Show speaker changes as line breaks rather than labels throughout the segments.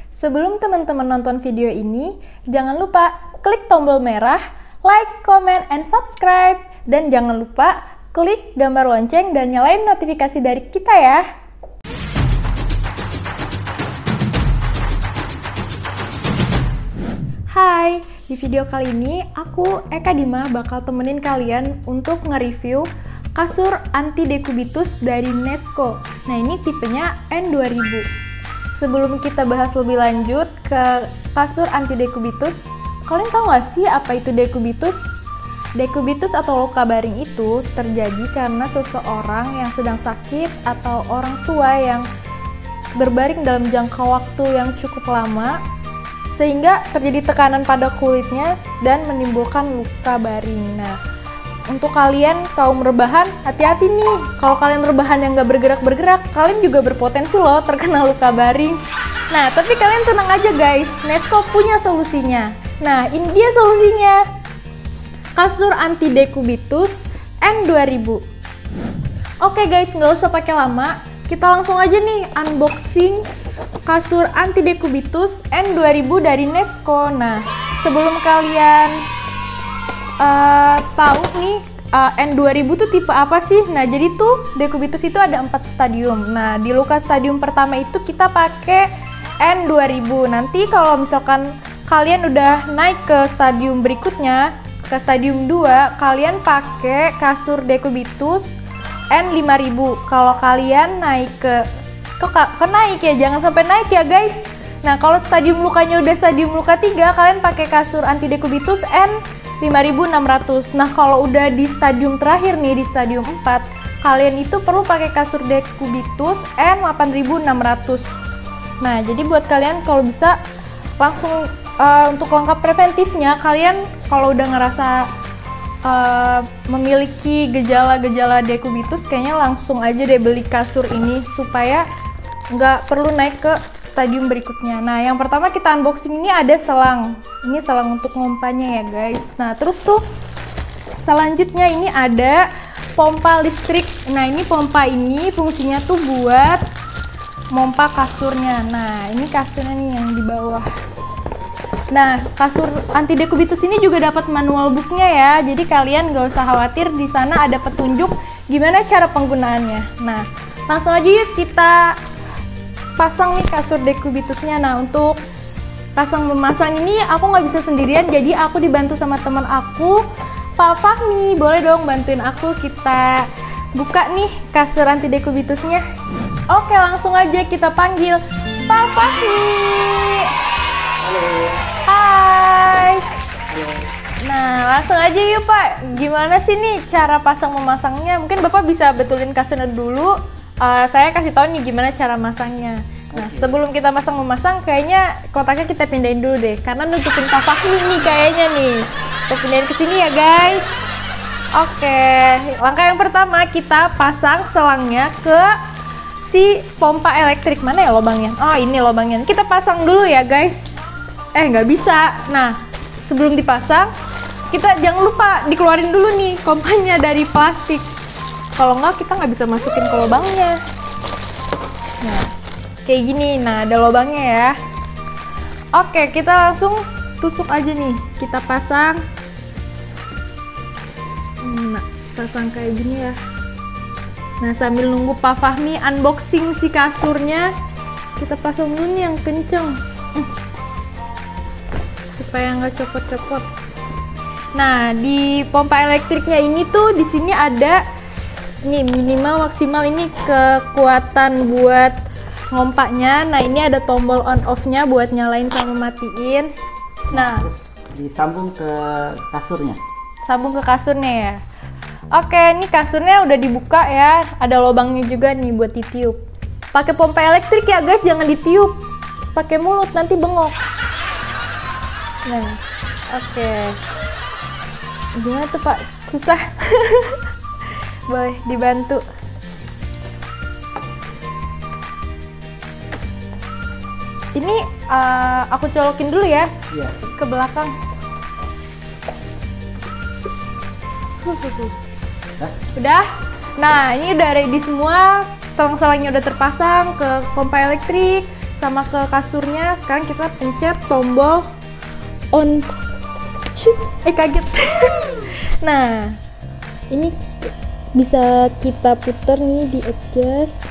Sebelum teman-teman nonton video ini, jangan lupa klik tombol merah, like, comment, and subscribe. Dan jangan lupa klik gambar lonceng dan nyalain notifikasi dari kita ya. Hai, di video kali ini aku, Eka Dima, bakal temenin kalian untuk nge-review kasur anti dekubitus dari Nesko. Nah, ini tipenya N2000. Sebelum kita bahas lebih lanjut ke kasur anti dekubitus, kalian tahu nggak sih apa itu dekubitus? Dekubitus atau luka baring itu terjadi karena seseorang yang sedang sakit atau orang tua yang berbaring dalam jangka waktu yang cukup lama, sehingga terjadi tekanan pada kulitnya dan menimbulkan luka baring. Nah, untuk kalian kaum rebahan, hati-hati nih. Kalau kalian rebahan yang nggak bergerak-bergerak, kalian juga berpotensi loh terkena luka baring. Nah, tapi kalian tenang aja guys, Nesko punya solusinya. Nah, ini dia solusinya. Kasur anti dekubitus N2000. Oke guys, nggak usah pakai lama. Kita langsung aja nih unboxing kasur anti dekubitus N2000 dari Nesko. Nah, sebelum kalian tahu nih N2000 tuh tipe apa sih? Nah, jadi tuh dekubitus itu ada 4 stadium. Nah, di luka stadium pertama itu kita pakai N2000. Nanti kalau misalkan kalian udah naik ke stadium berikutnya, ke stadium 2, kalian pakai kasur dekubitus N5000. Kalau kalian naik ke naik ya, jangan sampai naik ya guys. Nah, kalau stadium lukanya udah stadium luka 3, kalian pakai kasur anti dekubitus N5600. Nah, kalau udah di stadium terakhir nih, di stadium 4, kalian itu perlu pakai kasur dekubitus N8600. Nah, jadi buat kalian kalau bisa langsung untuk langkah preventifnya, kalian kalau udah ngerasa memiliki gejala-gejala dekubitus, kayaknya langsung aja deh beli kasur ini supaya nggak perlu naik ke stadium berikutnya. Nah, yang pertama kita unboxing ini ada selang. Ini selang untuk ngompanya ya guys. Nah, terus tuh selanjutnya ini ada pompa listrik. Nah, ini pompa ini fungsinya tuh buat mompa kasurnya. Nah, ini kasurnya nih yang di bawah. Nah, kasur anti dekubitus ini juga dapat manual booknya ya. Jadi kalian nggak usah khawatir, di sana ada petunjuk gimana cara penggunaannya. Nah, langsung aja yuk kita pasang nih kasur dekubitusnya. Nah, untuk pasang memasang ini aku nggak bisa sendirian, jadi aku dibantu sama teman aku, Pak Fahmi. Boleh dong bantuin aku, kita buka nih kasur anti dekubitusnya. Oke, langsung aja kita panggil Pak Fahmi.
Halo.
Hai.
Halo.
Nah, langsung aja yuk Pak, gimana sih nih cara pasang memasangnya? Mungkin Bapak bisa betulin kasurnya dulu. Saya kasih tahu nih gimana cara masangnya. Nah, sebelum kita memasang, kayaknya kotaknya kita pindahin dulu deh, karena nutupin Pak Fahmi nih kayaknya nih. Kita pindahin ke sini ya guys. Oke, langkah yang pertama kita pasang selangnya ke si pompa elektrik. Mana ya lubangnya? Oh, ini lubangnya. Kita pasang dulu ya guys. Nggak bisa. Nah, sebelum dipasang, kita jangan lupa dikeluarin dulu nih pompanya dari plastik. Kalau nggak, kita nggak bisa masukin ke lubangnya. Nah, kayak gini. Nah, ada lubangnya ya. Oke, kita langsung tusuk aja nih. Kita pasang. Nah, pasang kayak gini ya. Nah, sambil nunggu Pak Fahmi unboxing si kasurnya, kita pasang dulu nih yang kenceng. Supaya nggak copot-copot. Nah, di pompa elektriknya ini tuh di sini ada nih minimal maksimal ini kekuatan buat ngompaknya. Nah, ini ada tombol on off-nya buat nyalain sama matiin. Nah,
terus disambung ke kasurnya.
Sambung ke kasurnya ya. Oke, ini kasurnya udah dibuka ya. Ada lubangnya juga nih buat ditiup. Pakai pompa elektrik ya guys, jangan ditiup. Pakai mulut nanti bengok. Nah, oke. Gimana tuh Pak? Susah. Boleh dibantu. Ini aku colokin dulu ya.
Iya.
Ke belakang. Udah? Nah, ini udah ready semua. Selang-selangnya udah terpasang ke pompa elektrik. sama ke kasurnya. Sekarang kita pencet tombol on. Kaget. Nah, ini bisa kita putar nih, di adjust.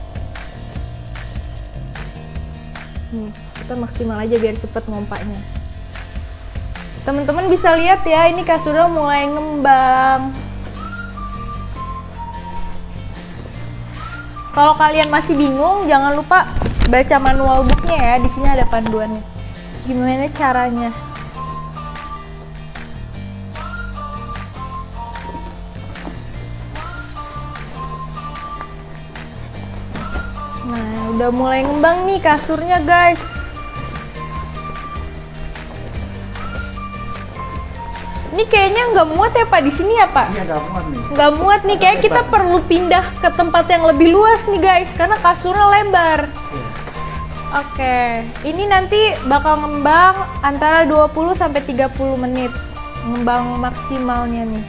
Kita maksimal aja biar cepet ngompaknya. Teman-teman bisa lihat ya, ini kasurnya mulai ngembang. Kalau kalian masih bingung, jangan lupa baca manual booknya ya. Di sini ada panduannya. Gimana caranya? Nah, udah mulai ngembang nih kasurnya, guys. Ini kayaknya nggak muat ya Pak di sini ya Pak?
Iya, nggak muat nih.
Nggak muat nih, kayak kita perlu pindah ke tempat yang lebih luas nih guys, karena kasurnya lebar.
Iya.
Oke, ini nanti bakal ngembang antara 20 sampai 30 menit. Ngembang maksimalnya nih.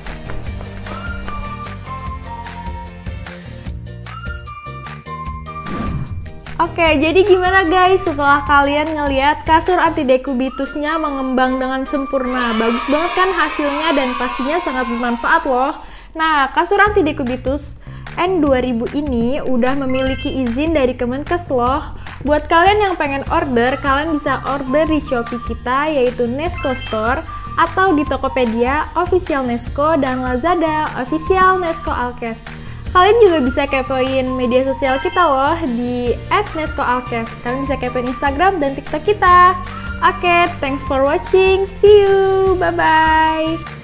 Oke, jadi gimana guys setelah kalian ngelihat kasur anti dekubitusnya mengembang dengan sempurna? Bagus banget kan hasilnya dan pastinya sangat bermanfaat loh. Nah, kasur anti dekubitus N2000 ini udah memiliki izin dari Kemenkes loh. Buat kalian yang pengen order, kalian bisa order di Shopee kita yaitu Nesko Store atau di Tokopedia Official Nesko dan Lazada Official Nesko Alkes. Kalian juga bisa kepoin media sosial kita loh di @neskoalkes. Kalian bisa kepoin Instagram dan TikTok kita. Oke, thanks for watching. See you. Bye-bye.